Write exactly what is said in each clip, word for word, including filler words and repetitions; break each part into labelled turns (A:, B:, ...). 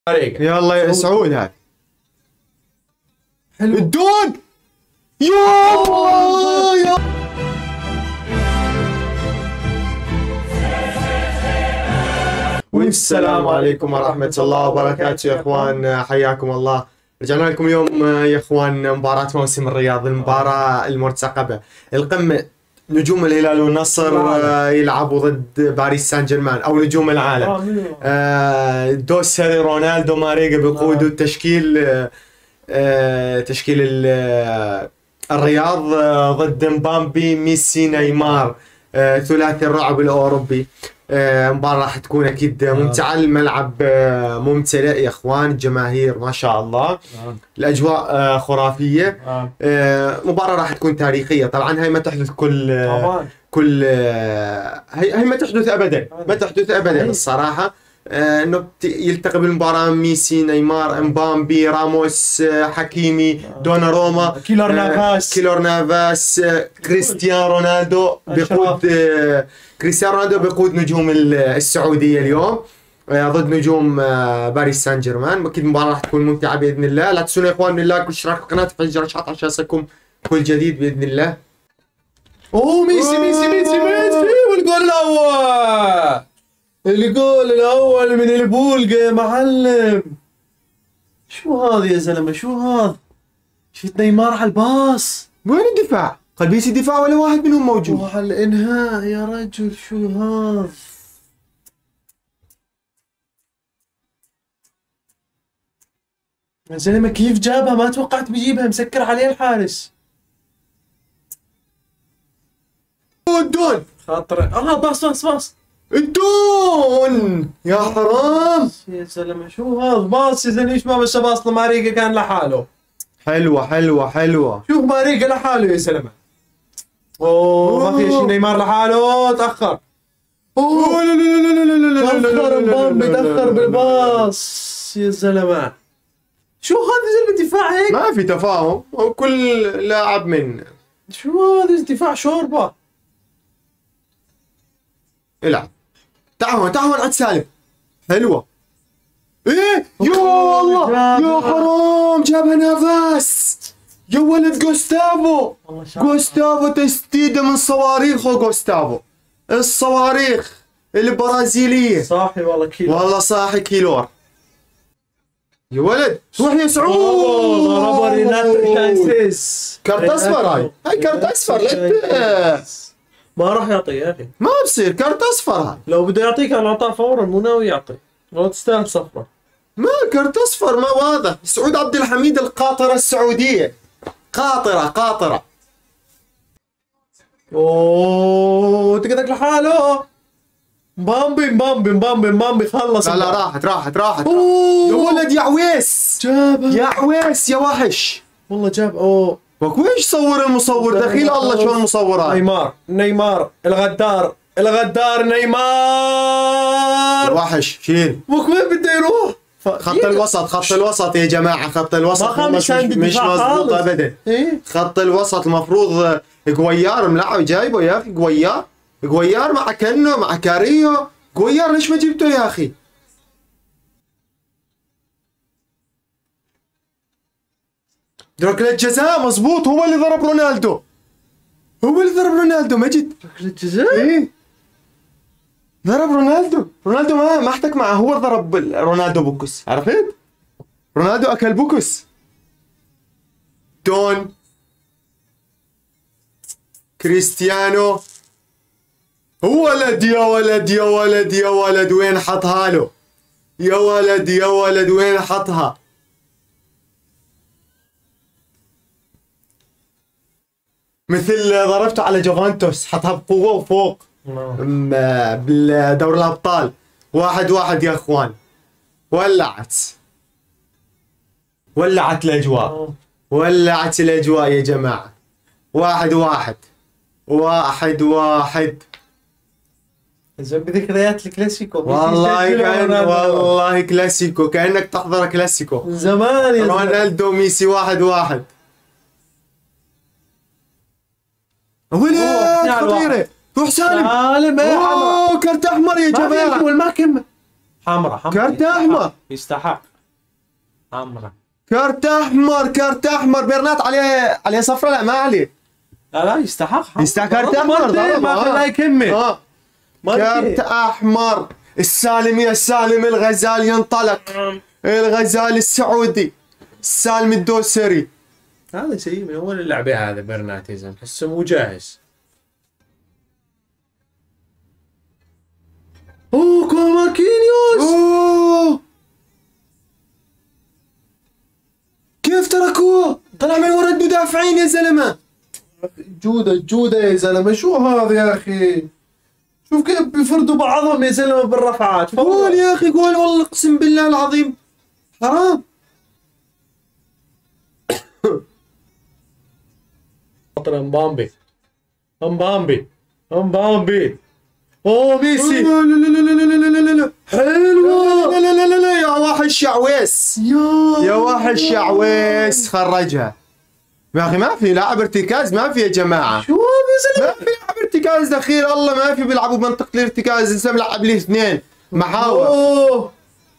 A: يلا يا سعود هاي حلو الدون يا الله يا والسلام عليكم ورحمة الله وبركاته يا اخوان، حياكم الله. رجعنا لكم اليوم يا اخوان مباراة موسم الرياض، المباراة المرتقبة، القمة. نجوم الهلال والنصر يلعبوا ضد باريس سان جيرمان او نجوم العالم. آه دوسري رونالدو ماريجا بيقودوا التشكيل، آه تشكيل الرياض ضد مبابي ميسي نيمار، آه ثلاثي الرعب الاوروبي. آه مباراة راح تكون اكيد ممتعة، الملعب آه ممتلئ يا اخوان، الجماهير ما شاء الله، الاجواء آه خرافية. آه مباراة راح تكون تاريخية، طبعا هاي ما تحدث كل آه كل آه هي, هي ما تحدث ابدا، ما تحدث ابدا الصراحة. آه انه يلتقي بالمباراة ميسي نيمار امبامبي راموس آه حكيمي دوناروما
B: كيلور نافاس
A: آه كيلور نافاس آه كريستيانو رونالدو بيقود آه كريستيانو رونالدو بيقود نجوم السعودية اليوم آه ضد نجوم آه باريس سان جيرمان. اكيد المباراة راح تكون ممتعة باذن الله. لا تنسون يا اخوان من اللايك والاشتراك في القناة وتفعيل الجرس عشان يصلكم كل جديد باذن الله.
B: اوه ميسي ميسي ميسي ميسي والجول الاول، الجول الاول من البولقة يا معلم. شو هذا يا زلمه؟ شو هذا؟ شفت نيمار على الباص؟
A: وين الدفاع؟ قلبيسي دفاع ولا واحد منهم موجود؟
B: وعلى الانهاء يا رجل. شو هذا؟ يا زلمه كيف جابها؟ ما توقعت بيجيبها، مسكر عليه الحارس.
A: الدون
B: خاطر اه باص باص باص
A: الدون يا حرام
B: يا زلمه. شو هذا باص يا زلمه؟ ايش ما بس باص ماريجا كان لحاله.
A: حلوه حلوه حلوه.
B: شوف ماريجا لحاله يا زلمه. اوه ما في شيء. نيمار لحاله تاخر.
A: اوه لا لا لا لا لا لا
B: تاخر مبابي، تاخر بالباص يا زلمه. شو هذا زلمه دفاع هيك؟
A: ما في تفاهم، كل لاعب من
B: شو هذا دفاع شوربه.
A: العب تعاون تعاون عند سالم. حلوه. ايه يا الله يا حرام جابها نافاس يا ولد. جوستافو جوستافو تسديده من صواريخه. جوستافو الصواريخ البرازيليه.
B: صاحي والله كيلو،
A: والله صاحي كيلور يا ولد. روح يا سعود.
B: ضرب ريناتو شانسيس.
A: كارت اصفر. هاي هاي كارت اصفر. لا
B: ما راح يعطي يا اخي،
A: ما بصير كارت اصفر. هاي
B: لو بده يعطيك كان اعطاه فورا، مو ناوي يعطي. لو تستاهل صفرة.
A: ما كارت اصفر ما واضح. سعود عبد الحميد القاطرة السعودية، قاطرة قاطرة.
B: اوه تقدك لحاله. مبامبي مبامبي مبامبي مبامبي خلص.
A: لا لا راحت راحت راحت.
B: أوه.
A: يا ولد يا عويس
B: جابها
A: يا عويس يا وحش.
B: والله جاب. اوه
A: وكويش صور المصور دخيل الله شلون مصورها.
B: نيمار نيمار الغدار الغدار نيمار.
A: وحش شيل.
B: وين بده يروح؟
A: خط الوسط خط الوسط يا جماعة. خط الوسط مش,
B: مش,
A: مش مضبوط ابدا.
B: إيه؟
A: خط الوسط المفروض قويار ملعب جايبه يا اخي. قويار قويار مع كنو مع كاريو. قويار ليش ما جبته يا اخي؟ ركلة جزاء مضبوط. هو اللي ضرب رونالدو، هو اللي ضرب رونالدو. مجد
B: ركلة جزاء.
A: ايه ضرب رونالدو. رونالدو ما ما احتك معه، هو ضرب رونالدو بوكس. عرفت؟ رونالدو اكل بوكس. دون كريستيانو. ولد يا ولد يا ولد يا ولد وين حطها له؟ يا ولد يا ولد وين حطها؟ مثل ضربته على جوفانتوس، حطها بقوة وفوق بالدوري الأبطال. واحد واحد يا اخوان. ولعت ولعت الأجواء، ولعت الأجواء يا جماعة. واحد واحد واحد واحد.
B: زين بذكريات الكلاسيكو.
A: والله كان والله كلاسيكو، كأنك تحضر كلاسيكو
B: زمان يا
A: رونالدو ميسي. واحد واحد. ولد خطيرة. روح سالم.
B: سالم.
A: اوه كرت احمر يا جماعة.
B: ما كمل. حمراء حمراء.
A: كرت احمر.
B: يستحق. حمرا.
A: كارت احمر كارت احمر بيرنات عليه عليه صفرة لا ما عليه.
B: لا لا يستحق حمرا.
A: يستحق كارت احمر ضرب
B: ما خلاه يكمل.
A: اه كارت احمر. السالم يا سالم الغزال ينطلق. الغزال السعودي سالم الدوسري.
B: هذا شيء من اول اللعبه هذا بيرنات يا زلمه تحسه مو جاهز. اوه كوماكينيوس.
A: اوه كيف تركوه؟ طلع من ورا المدافعين يا زلمه.
B: جوده جوده يا زلمه شو هذا يا اخي؟ شوف كيف بيفردوا بعضهم يا زلمه بالرفعات.
A: قول يا اخي قول والله اقسم بالله العظيم حرام.
B: خاطر امبامبي امبامبي امبامبي. اوه ميسي.
A: لا لا لا لا لا لا لا لا
B: حلوه.
A: لا لا لا لا لا يا وحش يا عويس.
B: يا
A: يا وحش يا عويس خرجها. يا اخي ما في لاعب ارتكاز ما في يا جماعه.
B: شو هذا
A: ما في لاعب ارتكاز دخيل الله ما في بيلعبوا بمنطقه الارتكاز لسه ملعب لي اثنين محاور.
B: اوه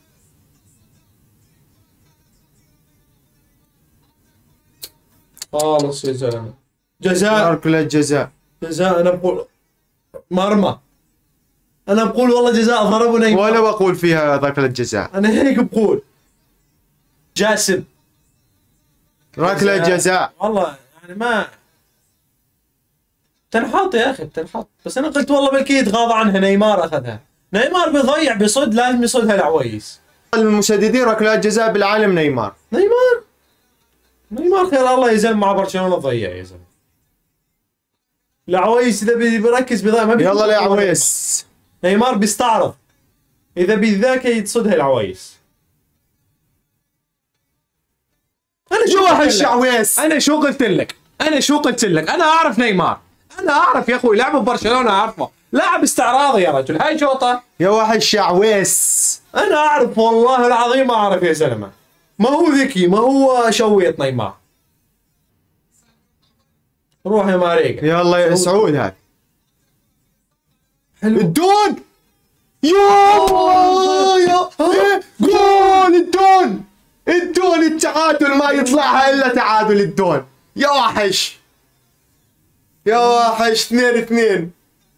B: خالص يا زلمه. جزاء
A: ركله جزاء.
B: جزاء انا بقول مرمى. انا بقول والله جزاء ضربوا نيمار.
A: ولا بقول فيها ركله جزاء.
B: انا هيك بقول. جاسم
A: ركله جزاء.
B: والله يعني ما تنحط يا اخي بتنحط. بس انا قلت والله بلكي يتغاضى عنها نيمار اخذها. نيمار بيضيع بيصد لازم يصدها العويس.
A: المسددين ركلات جزاء بالعالم نيمار.
B: نيمار نيمار خير الله يا زلمه مع برشلونه ضيع يا زلمه. العويس اذا بيركز بيضيع ما
A: يلا يا عويس.
B: نيمار بيستعرض اذا بذاك يتصدها العويس. انا شو
A: وحش يا عويس.
B: انا شو قلت لك؟ انا شو قلت لك؟ انا اعرف نيمار. انا اعرف يا اخوي لعبه ببرشلونه اعرفه. لاعب استعراضي يا رجل هاي شوطه.
A: يا وحش يا عويس.
B: انا اعرف والله العظيم اعرف يا زلمه. ما هو ذكي ما هو شويط نيمار. روح يا ماريكا.
A: يلا يا سعود هاي.
B: حلو.
A: الدون. يا يا إيه؟ جول الدون. الدون التعادل ما يطلعها الا تعادل الدون. يا وحش. يا وحش اثنين اثنين.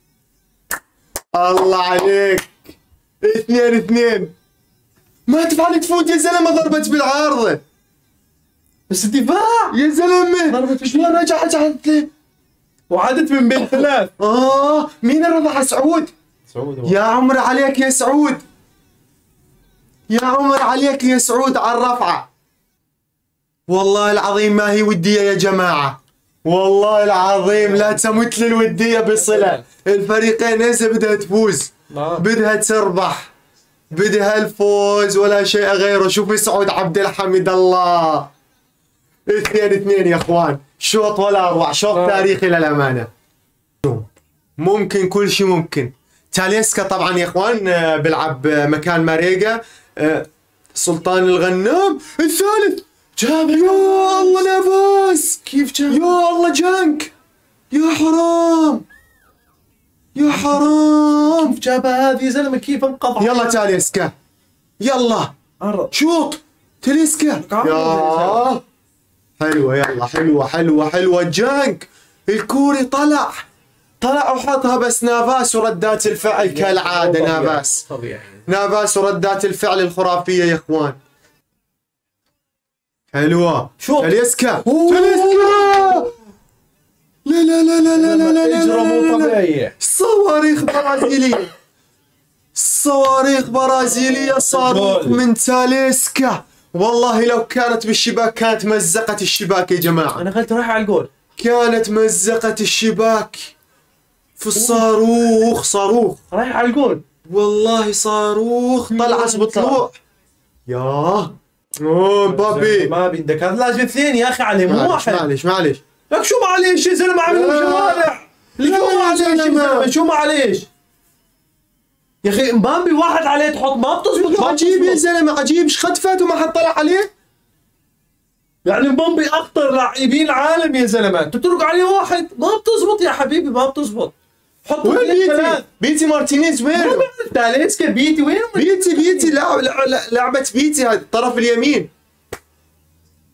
A: الله عليك. اثنين اثنين. ما تفعل تفوت يا زلمه ضربت بالعارضه.
B: بس الدفاع
A: يا زلمه
B: ضربت
A: شلون رجعت عدت
B: وعدت من بين ثلاث.
A: اه مين رفع سعود؟
B: سعود
A: يا عمر عليك يا سعود. يا عمر عليك يا سعود على الرفعه. والله العظيم ما هي وديه يا جماعه. والله العظيم لا تمت للوديه بصله. الفريقين هسه بدها تفوز. بدها تربح. بدها الفوز ولا شيء غيره. شوفي سعود عبد الحميد الله. اثنين اثنين يا اخوان. شوط ولا اروع. شوط تاريخي للامانه. ممكن كل شيء ممكن. تاليسكا طبعا يا اخوان بيلعب مكان ماريجا. سلطان الغنام الثالث جاب. يا الله نفس
B: كيف جاب؟
A: يا الله جنك. يا حرام يا حرام.
B: كيف جابها هذه يا زلمه كيف انقضى؟
A: يلا تاليسكا يلا
B: عرض.
A: شوط تاليسكا. يا حلوه يلا حلوه حلوه حلوه جانك. الكوري طلع طلع وحطها بس نافاس وردات الفعل كالعاده. نافاس
B: طبيعي.
A: نافاس وردات الفعل الخرافيه يا اخوان. حلوه
B: شوط.
A: تاليسكا تاليسكا. لا لا لا لا لا لا لا
B: اجرى مو طبيعيه.
A: صواريخ برازيليه. صواريخ برازيليه صاروخ من تاليسكا. والله لو كانت بالشباك كانت مزقت الشباك يا جماعه.
B: انا قلت رايح على الجول.
A: كانت مزقت الشباك في الصاروخ. صاروخ
B: رايح على الجول.
A: والله صاروخ طلعت بطلوع. ياه اوه مبابي.
B: ما بدك هذا لازم اثنين يا اخي عليه مو
A: معلش
B: واحد.
A: معلش معلش.
B: لك شو معليش يا زلمه عامل شوارع. شو معليش يا زلمه شو معليش يا اخي. مبابي واحد عليه تحط ما بتزبط.
A: عجيب يا زلمه عجيب. ايش خد فات وما حد طلع عليه.
B: يعني مبابي اخطر لاعبين العالم يا زلمه تترك عليه واحد ما بتزبط يا حبيبي ما بتزبط. حط
A: وين بيتي؟ بيتي مارتينيز وين؟
B: تاليسكا بيتي وين؟
A: بيتي بيتي لعب لعبة بيتي هذا الطرف اليمين.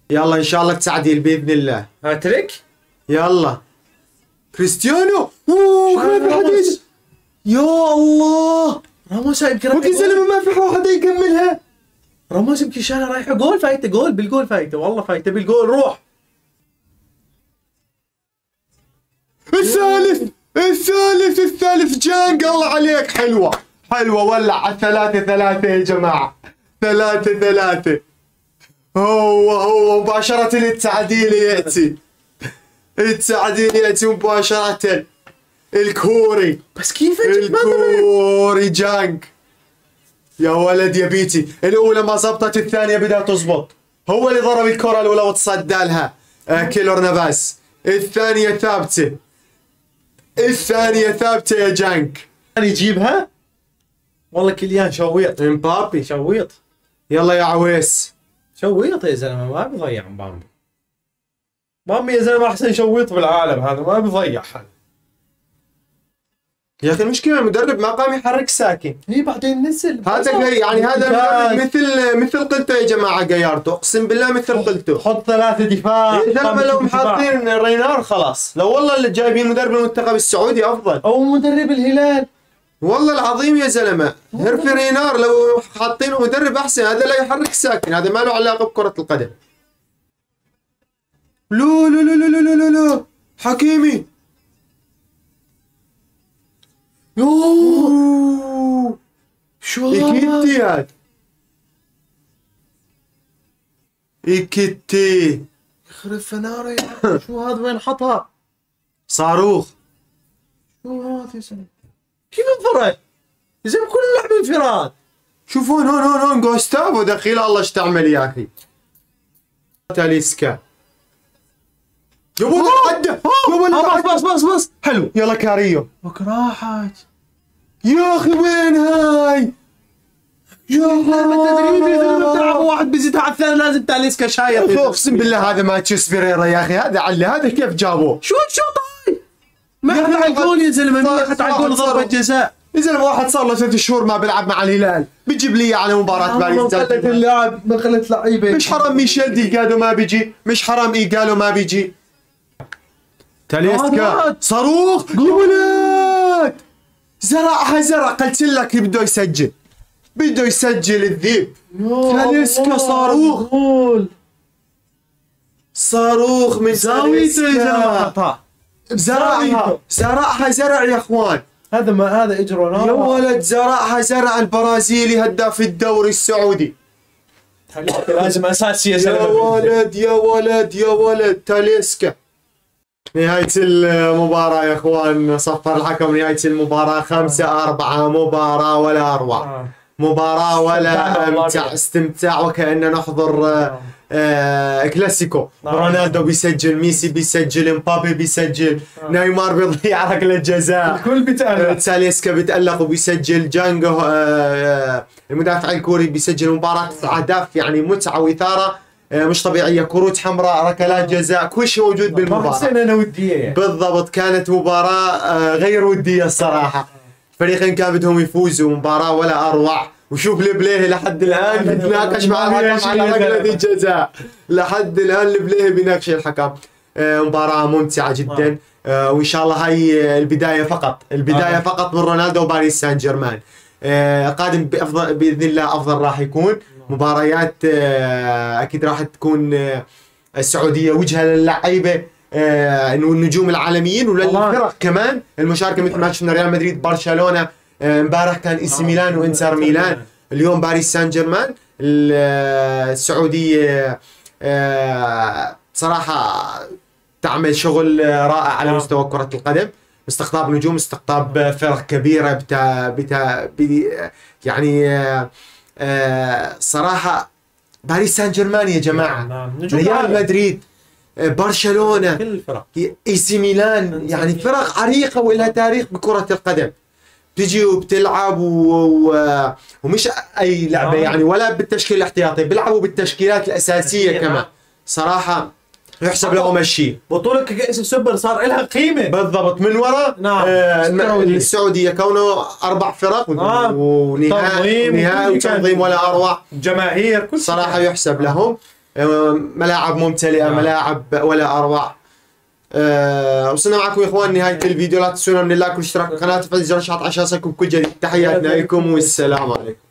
A: يلا ان شاء الله تعديل باذن الله.
B: هاتريك.
A: يلا كريستيانو. اوه خايف الحديث. يا الله
B: راموس يمكن
A: ممكن زلمه ما في واحد يكملها.
B: راموس يمكن شانه رايحه جول فايته جول بالجول فايته والله فايته بالجول روح.
A: الثالث الثالث الثالث جانج الله عليك حلوه حلوه ولع على ثلاثة ثلاثة يا جماعه ثلاثة ثلاثة. هو هو مباشرة التعديل يأتي التعديل يأتي مباشرة. الكوري
B: بس كيف
A: الكوري جانج يا ولد يا بيتي. الأولى ما زبطت الثانية بدأت تزبط. هو اللي ضرب الكرة الأولى وتصدى لها آه كيلور نافاس. الثانية ثابتة الثانية ثابتة يا جانج.
B: يجيبها والله كليان شويط.
A: امبابي
B: شويط.
A: يلا يا عويس
B: شويط يا زلمه ما بيضيع بامبي. بامبي يا زلمه احسن شويط بالعالم هذا ما بيضيع هذا.
A: يا اخي المشكلة المدرب ما قام يحرك ساكن.
B: هي بعدين نزل
A: هذا يعني هذا المدرب مثل مثل قلته يا جماعة جايارتو اقسم بالله مثل قلته.
B: حط ثلاثة دفاع.
A: يا زلمة لو محاطين رينار خلاص. لو والله اللي جايبين مدرب المنتخب السعودي افضل.
B: او مدرب الهلال.
A: والله العظيم يا زلمه هيرفي رينار لو حاطينه مدرب احسن. هذا لا يحرك ساكن. هذا ما له علاقه بكره القدم. لو لو لو لو لو لو لو حكيمي. يوه
B: شو
A: ايكيتي هاد ايكيتي
B: يخرب فناره يا شو هذا وين حطها؟
A: صاروخ.
B: شو هذا يا زلمه؟ كيف انفرد؟ يا زلمه كل اللعبه انفراد.
A: شوفون هون هون هون جوستافو دخيل الله ايش تعمل يا اخي. تاليسكا يا ولد عدى يا ولد
B: بس بس بس حلو.
A: يلا كاريو
B: وك راحت
A: يا اخي وين هاي يا
B: التدريب يا زلمه بتلعب واحد بيزيد على الثاني لازم تاليسكا شايط.
A: اقسم بالله هذا ماتشيس فيريرا يا اخي. هذا علي هذا كيف جابوه؟
B: شو الشوطه؟ ما حد على الجول يا زلمه ما حد على الجول ضربه جزاء.
A: يا زلمه واحد صار له ثلاث شهور ما بيلعب مع الهلال بيجيب لي على مباراه باريس.
B: ما خلت اللاعب ما خلت لعيبه.
A: مش حرام ميشيل دي قالوا ما بيجي. مش حرام ايجالو ما بيجي. تاليسكا صاروخ يا ولد زرعها زرع. قلت لك بده يسجل بده يسجل الذيب. تاليسكا صاروخ صاروخ من
B: زاويته يا زلمه.
A: زرعها زرعها زرع يا اخوان.
B: هذا ما هذا اجر
A: يا ولد زرعها زرع. البرازيلي هداف الدوري السعودي.
B: لازم اساسي يا زلمه.
A: يا ولد يا ولد يا ولد تاليسكا. نهاية المباراة يا اخوان صفر الحكم نهاية المباراة خمسة أربعة. مباراة ولا أروع. مباراة ولا أمتع. استمتاع وكأننا نحضر آه آه كلاسيكو. رونالدو بيسجل ميسي بيسجل مبابي بيسجل نيمار بيضيع ركلة جزاء.
B: الكل بيتألق.
A: تاليسكا بيتألق وبيسجل. جانجو آه المدافع الكوري بيسجل. مباراة أهداف يعني متعة وإثارة مش طبيعية. كروت حمراء ركلات جزاء كل شيء موجود بالمباراة.
B: حسينا انا ودية
A: بالضبط. كانت مباراة غير ودية الصراحة. فريقين كان بدهم يفوزوا. مباراة ولا أروع. وشوف البليه لحد الآن بيتناقش مع الحكم على ركلة الجزاء. لحد الآن البليه بيناقش الحكم. مباراة ممتعة جدا. وإن شاء الله هاي البداية فقط. البداية فقط من رونالدو وباريس سان جيرمان. قادم بأفضل بإذن الله أفضل راح يكون. مباريات اكيد راح تكون السعوديه وجهه للعيبه والنجوم العالميين وللفرق كمان المشاركه مثل ما شفنا ريال مدريد برشلونه. امبارح كان اي سي ميلان وانتر ميلان. اليوم باريس سان جيرمان. السعوديه صراحه تعمل شغل رائع على مستوى كره القدم. استقطاب نجوم استقطاب فرق كبيره بتا بتا يعني آه صراحة باريس سان جيرمان يا جماعة. ريال مدريد برشلونة
B: كل الفرق
A: اي سي ميلان يعني فرق عريقة ولها تاريخ بكرة القدم. بتجي وبتلعب و... و... ومش اي لعبة يعني ولا بالتشكيل الاحتياطي. بيلعبوا بالتشكيلات الاساسية كمان. صراحة يحسب لهم الشيء.
B: بطولة كأس السوبر صار لها قيمة.
A: بالضبط. من وراء
B: نعم.
A: آه السعودية كونه أربع فرق ونهائي ونهائي وتنظيم ولا أروع.
B: جماهير كل
A: صراحة يحسب لهم. ملاعب ممتلئه، ملاعب ولا اروع. أه وصلنا معكم يا اخوان نهايه الفيديو. لا تنسونا من اللايك والاشتراك بالقناه وتفعيل زر الاشعارات عشان يصلكم كل جديد. تحياتنا لكم والسلام عليكم.